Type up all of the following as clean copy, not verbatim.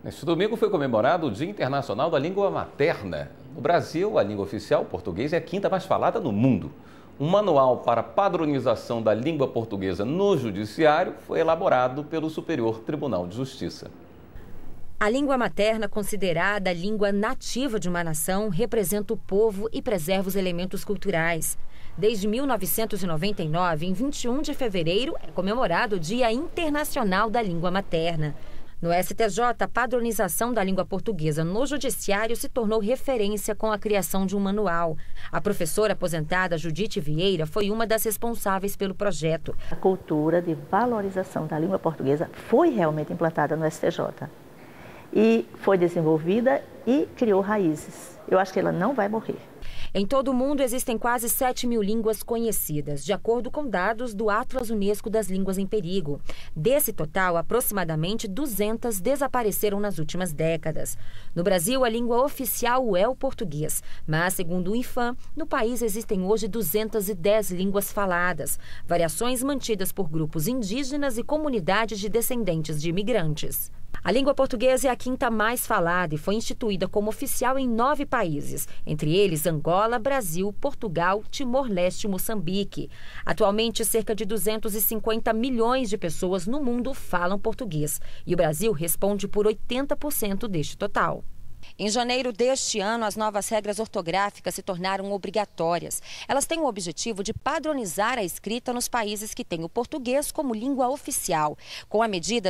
Neste domingo foi comemorado o Dia Internacional da Língua Materna. No Brasil, a língua oficial, português, é a quinta mais falada no mundo. Um manual para padronização da língua portuguesa no judiciário foi elaborado pelo Superior Tribunal de Justiça. A língua materna, considerada a língua nativa de uma nação, representa o povo e preserva os elementos culturais. Desde 1999, em 21 de fevereiro, é comemorado o Dia Internacional da Língua Materna. No STJ, a padronização da língua portuguesa no judiciário se tornou referência com a criação de um manual. A professora aposentada Judite Vieira foi uma das responsáveis pelo projeto. A cultura de valorização da língua portuguesa foi realmente implantada no STJ. E foi desenvolvida e criou raízes. Eu acho que ela não vai morrer. Em todo o mundo existem quase 7.000 línguas conhecidas, de acordo com dados do Atlas Unesco das Línguas em Perigo. Desse total, aproximadamente 200 desapareceram nas últimas décadas. No Brasil, a língua oficial é o português, mas, segundo o IFAM, no país existem hoje 210 línguas faladas, variações mantidas por grupos indígenas e comunidades de descendentes de imigrantes. A língua portuguesa é a quinta mais falada e foi instituída como oficial em 9 países, entre eles Angola, Brasil, Portugal, Timor-Leste e Moçambique. Atualmente, cerca de 250 milhões de pessoas no mundo falam português e o Brasil responde por 80% deste total. Em janeiro deste ano, as novas regras ortográficas se tornaram obrigatórias. Elas têm o objetivo de padronizar a escrita nos países que têm o português como língua oficial. Com a medida,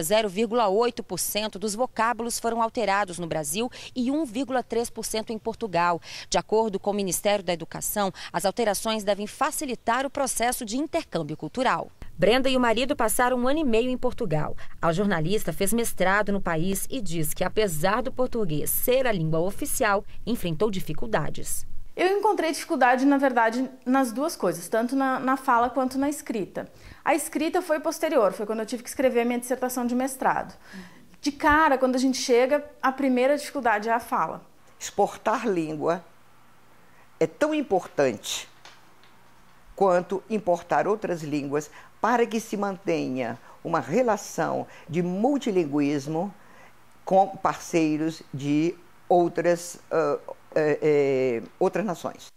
0,8% dos vocábulos foram alterados no Brasil e 1,3% em Portugal. De acordo com o Ministério da Educação, as alterações devem facilitar o processo de intercâmbio cultural. Brenda e o marido passaram 1 ano e meio em Portugal. A jornalista fez mestrado no país e diz que, apesar do português ser a língua oficial, enfrentou dificuldades. Eu encontrei dificuldade, na verdade, nas duas coisas, tanto na fala quanto na escrita. A escrita foi posterior, foi quando eu tive que escrever a minha dissertação de mestrado. De cara, quando a gente chega, a primeira dificuldade é a fala. Exportar língua é tão importante quanto importar outras línguas para que se mantenha uma relação de multilinguismo com parceiros de outras nações.